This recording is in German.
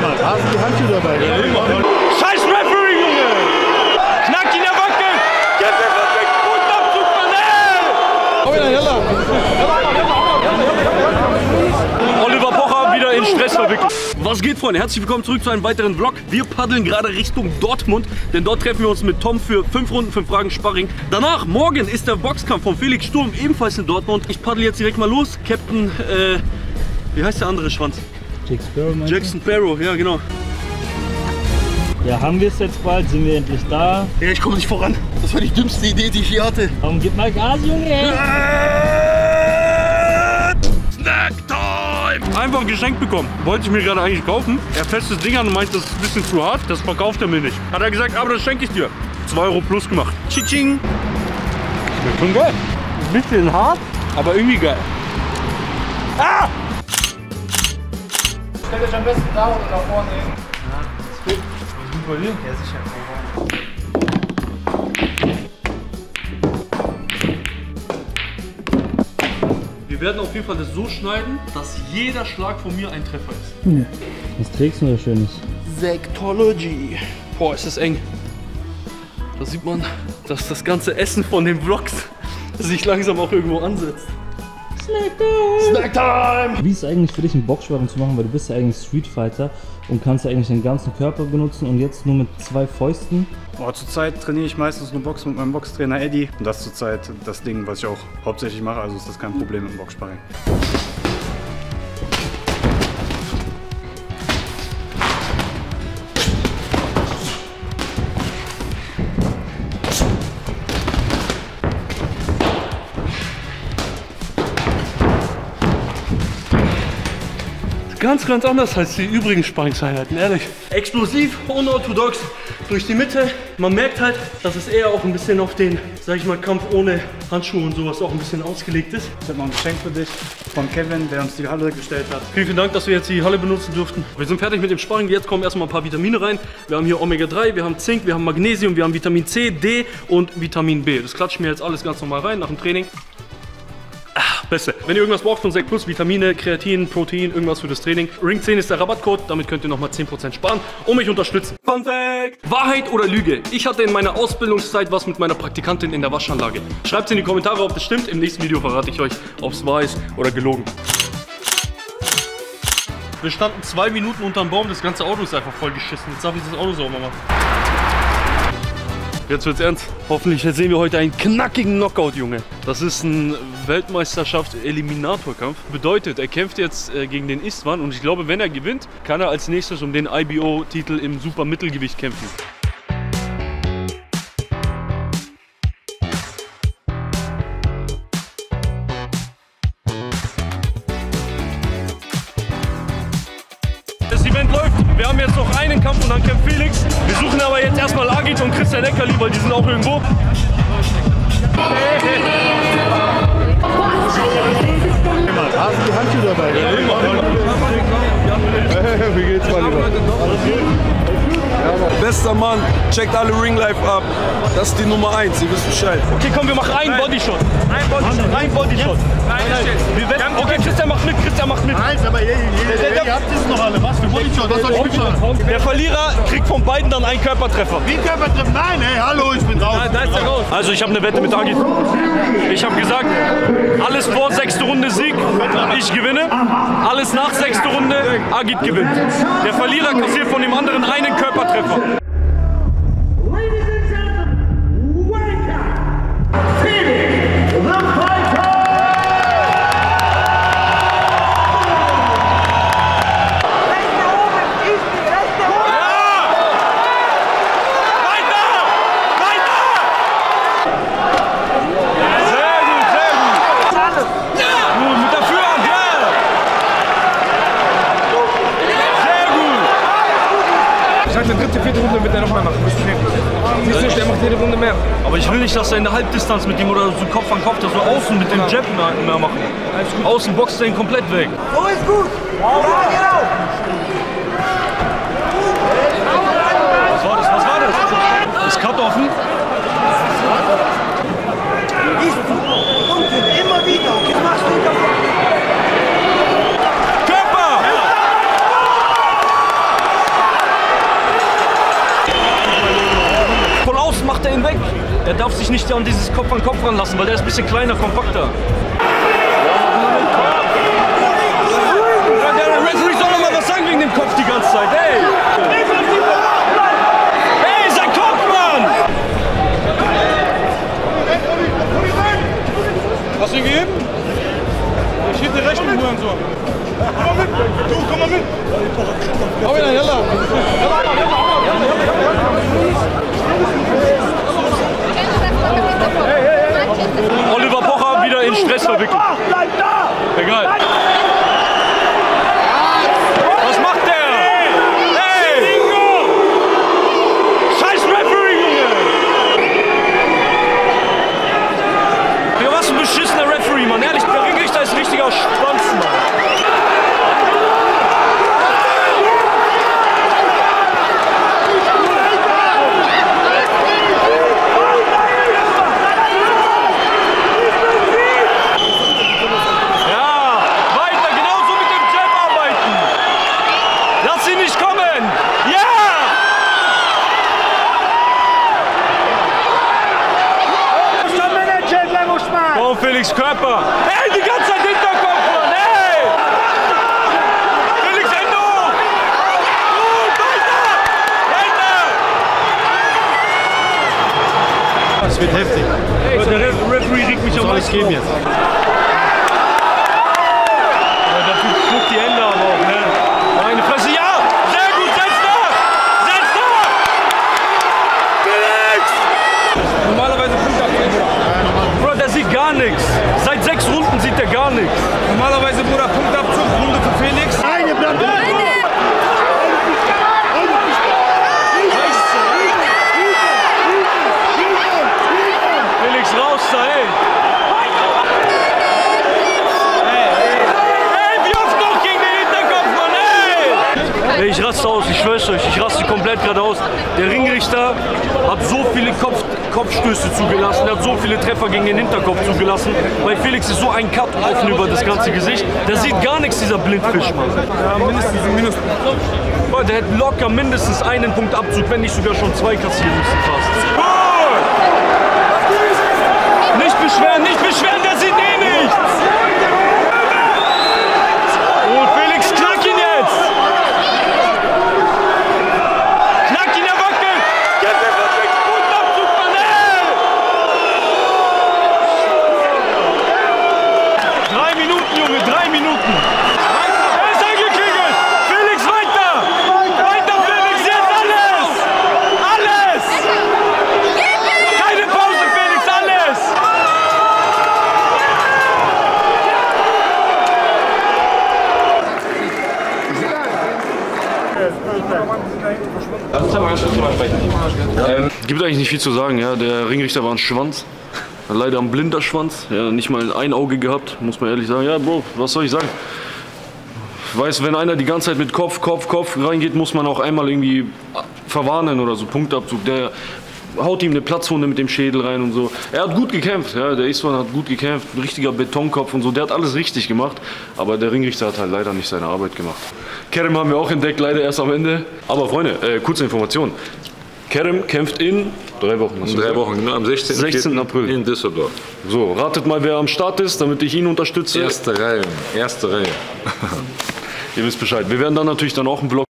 Hast du die Handschuhe dabei? Ja, immer. Scheiß Referee, Junge! Knack in der Backe! Gib mir verdammt Punktabzug, Mann, ey! Oliver Pocher wieder in Stress verwickelt. Was geht, Freunde? Herzlich willkommen zurück zu einem weiteren Vlog. Wir paddeln gerade Richtung Dortmund, denn dort treffen wir uns mit Tom für 5 Runden, 5 Fragen Sparring. Danach, morgen, ist der Boxkampf von Felix Sturm, ebenfalls in Dortmund. Ich paddel jetzt direkt mal los. Captain, wie heißt der andere Schwanz? Jackson Sparrow, ja genau. Ja, haben wir es jetzt bald? Sind wir endlich da? Ja, ich komme nicht voran. Das war die dümmste Idee, die ich hier hatte. Komm, gib mal Gas, Junge! Snack Time! Einfach geschenkt bekommen. Wollte ich mir gerade eigentlich kaufen. Er fasst das Ding an und meint, das ist ein bisschen zu hart. Das verkauft er mir nicht. Hat er gesagt, aber das schenke ich dir. 2 Euro plus gemacht. Tschitsching! Das schon geil. Ein bisschen hart, aber irgendwie geil. Ah! Stell dich am besten da oder da vorne hin. Ja, ist gut. Was ist gut bei dir? Ja, sicher. Wir werden auf jeden Fall das so schneiden, dass jeder Schlag von mir ein Treffer ist. Ja. Was trägst du da Schönes? Sektology. Boah, ist das eng. Da sieht man, dass das ganze Essen von den Vlogs sich langsam auch irgendwo ansetzt. Snack Time! Wie ist es eigentlich für dich, einen Boxsparring zu machen, weil du bist ja eigentlich Streetfighter und kannst ja eigentlich den ganzen Körper benutzen und jetzt nur mit 2 Fäusten? Oh, zurzeit trainiere ich meistens nur Boxen mit meinem Boxtrainer Eddie. Und das ist zurzeit das Ding, was ich auch hauptsächlich mache, also ist das kein Problem mit dem Boxsparring. Ganz anders als die übrigen Sparringseinheiten, ehrlich. Explosiv, unorthodox, durch die Mitte. Man merkt halt, dass es eher auch ein bisschen auf den, sag ich mal, Kampf ohne Handschuhe und sowas auch ein bisschen ausgelegt ist. Ich habe noch ein Geschenk für dich von Kevin, der uns die Halle gestellt hat. Vielen Dank, dass wir jetzt die Halle benutzen durften. Wir sind fertig mit dem Sparring. Jetzt kommen erstmal ein paar Vitamine rein. Wir haben hier Omega-3, wir haben Zink, wir haben Magnesium, wir haben Vitamin C, D und Vitamin B. Das klatschen wir jetzt alles ganz normal rein nach dem Training. Beste. Wenn ihr irgendwas braucht von Sekt Plus, Vitamine, Kreatin, Protein, irgendwas für das Training, Ring 10 ist der Rabattcode, damit könnt ihr nochmal 10% sparen und mich unterstützen. Fun Fact! Wahrheit oder Lüge? Ich hatte in meiner Ausbildungszeit was mit meiner Praktikantin in der Waschanlage. Schreibt es in die Kommentare, ob das stimmt. Im nächsten Video verrate ich euch, ob es wahr ist oder gelogen. Wir standen 2 Minuten unterm Baum, das ganze Auto ist einfach voll geschissen. Jetzt darf ich das Auto sauber machen. Jetzt wird's ernst. Hoffentlich sehen wir heute einen knackigen Knockout, Junge. Das ist ein Weltmeisterschaft-Eliminatorkampf. Bedeutet, er kämpft jetzt gegen den Istvan und ich glaube, wenn er gewinnt, kann er als nächstes um den IBO-Titel im Super-Mittelgewicht kämpfen. Das Event läuft. Wir haben jetzt noch einen Kampf und dann kämpft Felix. Wir suchen aber jetzt erstmal Agit und Christian Eckerli, weil die sind auch irgendwo. Hast du die Handschuhe dabei? Ja, immer. Wie geht's, mein Lieber? Bester Mann, checkt alle Ring Life ab. Das ist die Nummer 1, ihr wisst Bescheid. Okay, komm, wir machen einen Bodyshot. Ein Bodyshot. Okay, Christian macht mit, Nein, aber ihr habt es noch alle. Was für Bodyshot? Was soll ich mitmachen? Der Verlierer kriegt von beiden dann einen Körpertreffer. Wie Körpertreffer? Nein, hey, hallo, ich bin raus. Da ist er raus. Also ich habe eine Wette mit Agit. Ich habe gesagt, alles vor 6. Runde Sieg, ich gewinne. Alles nach 6. Runde, Agit gewinnt. Der Verlierer kassiert von dem anderen einen Körpertreffer. Dritte, 4. Runde wird er nochmal machen. Siehst du, der macht jede Runde mehr. Aber ich will nicht, dass er in der Halbdistanz mit ihm oder so Kopf an Kopf, dass wir außen mit dem Jab mehr machen. Außen boxt er ihn komplett weg. So ist gut. Ja, genau. Was war das? Ist Cut offen? Immer wieder. Jetzt machst du wieder. Er darf sich nicht an dieses Kopf an Kopf ranlassen, weil der ist ein bisschen kleiner, kompakter. Der Referee soll doch mal was sagen wegen dem Kopf die ganze Zeit, ey! Ey, sein Kopf, Mann! Hast du ihn gegeben? Ich hielt dir recht mit Huren so. Komm mal mit! Du, komm mal mit! Hau ihn an, yalla! Oliver Pocher wieder in Stress verwickelt. Bleib da! Egal. Was macht der? Hey! Scheiß Referee, Junge! Ja, was ein beschissener Referee, Mann. Ehrlich, der Ringrichter ist ein richtiger Schwanz, Mann. Felix Körper. Ey, die ganze Zeit Hinterkopf, Mann, ey! Felix Endo! Gut, weiter! Es wird heftig. Ey, der Referee regt mich am meisten geben jetzt. Ja, der Typ schluckt die Hände aber auch, ne? Meine Fresse, ja! Sehr gut, setz nach! Setz nach! Felix! Normalerweise Punkt ab. Bro, der sieht gar nichts. Seit 6 Runden sieht der gar nichts. Normalerweise, Bruder, Punktabzug, Runde für Felix. Eine bleibt da! Felix raus da, ey. Ey, wie oft noch gegen den Hinterkopf, Mann, ey! Ey, ich raste aus, ich schwör's euch, ich raste komplett gerade aus. Der Ringrichter hat so viele Kopfstöße zugelassen, er hat so viele Treffer gegen den Hinterkopf zugelassen. Bei Felix ist so ein Cut offen über das ganze Gesicht. Der sieht gar nichts, dieser Blindfisch, Mann. Ja, mindestens ein Minuspunkt. Boah, der hätte locker mindestens einen Punkt Abzug, wenn nicht sogar schon 2 kassieren müssen fast. Nicht beschweren, der sieht eh nichts! Und Felix, knack ihn jetzt! Knack ihn, er wackelt! Gib mir wirklich Punktabzug, Mann, ey! 3 Minuten, Junge, 3 Minuten! Er ist eingekriegelt! Felix, weiter! Weiter, Felix, jetzt alles! Alles! Keine Pause, Felix, alles! Gibt eigentlich nicht viel zu sagen, ja. Der Ringrichter war ein Schwanz. Leider ein blinder Schwanz. Ja, nicht mal ein Auge gehabt, muss man ehrlich sagen. Ja, Bro, was soll ich sagen? Ich weiß, wenn einer die ganze Zeit mit Kopf reingeht, muss man auch einmal irgendwie verwarnen oder so. Punktabzug. Der haut ihm eine Platzwunde mit dem Schädel rein und so. Er hat gut gekämpft, ja. Der Iswan hat gut gekämpft. Ein richtiger Betonkopf und so. Der hat alles richtig gemacht. Aber der Ringrichter hat halt leider nicht seine Arbeit gemacht. Kerem haben wir auch entdeckt, leider erst am Ende. Aber Freunde, kurze Information. Kerem kämpft in 3 Wochen. In 3 Wochen, genau, am 16. April. In Düsseldorf. So, ratet mal, wer am Start ist, damit ich ihn unterstütze. Erste Reihe. Ihr wisst Bescheid. Wir werden dann natürlich dann auch einen Vlog